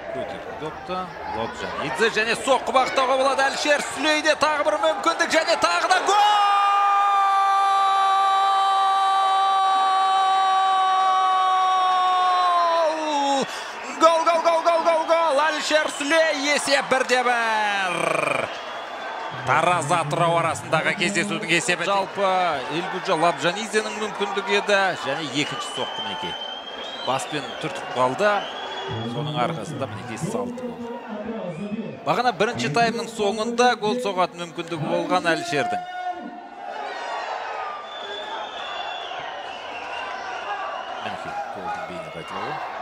көтерді допты. Лобжанидзе және соққы бағыттауға болады. Әлішер Сүлейде тағы бір мүмкіндік және тағы да гол! Гол! Әлішер Сүлей есеп 1-1. Тараз Атырау арасындағы кездесудің есебі. Жалпы Эльгуджа Лобжанидзенің мүмкіндігі еді және екінші соққы мінекей. Баспен түртіп қалды. Соның арқасында мінекей салды гол. Бағана бірінші таймның соңында гол соғатын мүмкіндігі болған Әлішердің. Мінекей голдың бейні қайтып алды.